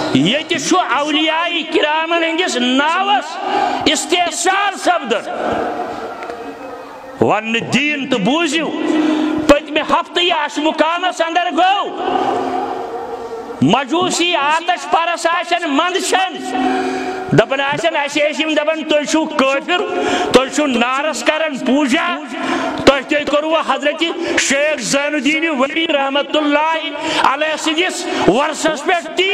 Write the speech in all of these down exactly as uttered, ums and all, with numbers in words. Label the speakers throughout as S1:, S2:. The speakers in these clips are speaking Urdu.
S1: یہ شو اولیاء کرامن ہندس ناوس استحصال سپدن ون دین تو بوزیو پتمہ ہفتہ یہ عاشمقامس اندر گو مجوسی آتش پرس آشن مندشن دپن آشن ایسیم دپن تھی چھو کافر تھی چھو نارس کرن پوجا تھی تے کرو حضرت شیخ زین الدین ولی رحمت اللہ علیہ سندس ورثس پہ تی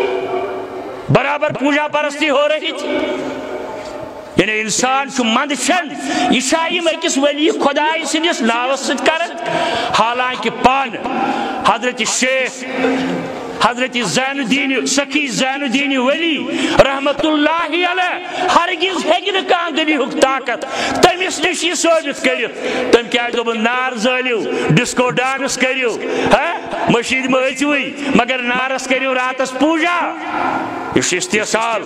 S1: برابر پوجا پرستی ہو رہی تھی یعنی انسان چھو مندشن عیسائی اکس ولی خدای سندس ناوس ست کرن حالانکہ پان حضرت شیخ حضرت زین الدین سخی زین الدین ولی رحمت اللہ علیہ ہرگز ہیکن کان دنی ہک طاقت تمس نش یہ ثابت کرت تم کیا دب نار زالیو ڈسکو ڈانس کریو ہاں مشید میں اچوئی مگر نارس کریو راتس پوجا یہ استحصال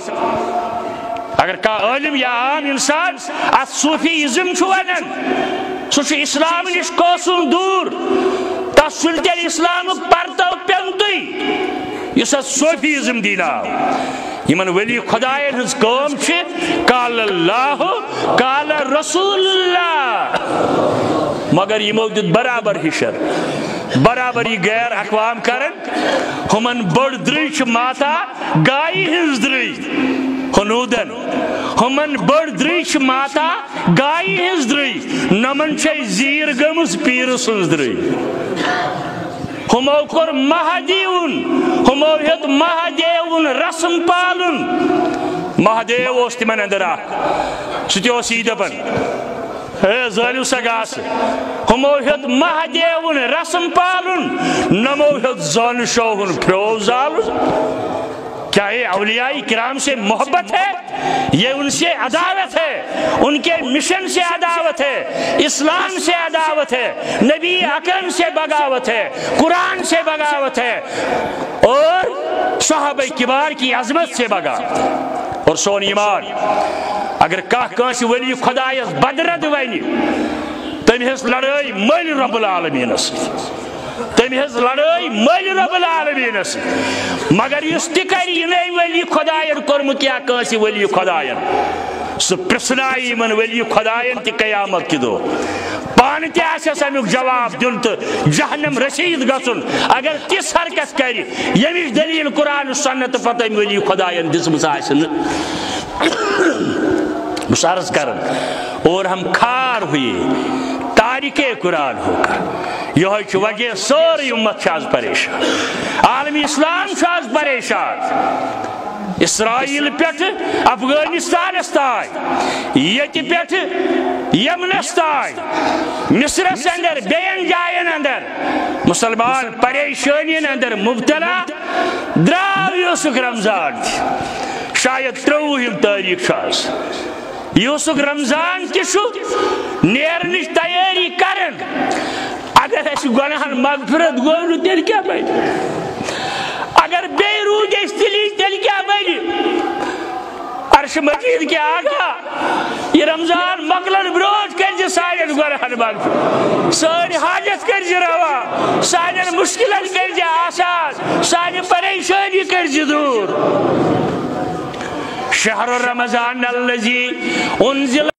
S1: اگر کا عالم یا عام انسان ات صوفیزم چھو ونن سہ اسلام نش کوسن دور تس سلطل اسلام پرتو پیمتی اس صوفیزم دینا یمن ولی خدائن ہز قوم چھ قال اللہ قال رسول اللہ مگر یمو دیت برابر ہشر برابری غیر اقوام کرن ہمن بڑ دری چھ ماتا گائی ہز دری ہنودن ہمن بڑ دری چھ ماتا گائی ہز دری نمن چھ زیر گمس پیر سنز دری ہمو کور مہدیون ہمو ہت مہدیون رسم پالن مہدیو اس تمن اندر آکھ ستی او سی دپن ہے زالیو سگاس ہمو ہت مہدیون رسم پالن نمو ہت زان شوہن پھرو زالن کیا یہ اولیاء کرام سے محبت ہے یہ ان سے عداوت ہے ان کے مشن سے عداوت ہے اسلام سے عداوت ہے نبی اکرم سے بغاوت ہے قرآن سے بغاوت ہے اور صحابہ کبار کی عظمت سے بغاوت اور سون ایمان اگر کاہ کانسی ولی خدایس بدرد وینی تم ہس لڑائی مل رب العالمین تم ہز لڑائی مل رب العالمین مگر اس تکر یہ ولی خدائن کورمت یا کانسی ولی خدائن سہ پرسنائی من ولی خدائن تی قیامت کی دو پان تی آسس امیک جواب دن تو جہنم رسید گسن اگر تس حرکت کری یمیش دلیل قرآن سنت پتہ ولی خدائن دسمس آسن مسارس کرن اور ہم کھار ہوئی تاریخ قرآن ہو کر یہ وجہ سوری امت آز پریشان عالمی اسلام آز پریشان اسرائیل پیٹھ افغانستانس تائیں یہ پیٹھ یمنس تائیں مصرس اندر بین جائن اندر مسلمان پریشانین اندر مبتلا دراو یوسف رمضان شاید تروہم تاریخ آز یوسف رمضان تشو نیرنش تیاری کرن اگر ایسی گناہن مغفرت گونو تیل کیا بھائی اگر بے روج استلی تیل کیا بھائی عرش مجید کے آگا یہ رمضان مقلن بروج کرجی سائن گناہن مغفرت سائن حاجت کرجی روا سائن مشکلن کرجی آسان سائن پریشانی کرجی دور شہر رمضان اللذی انزل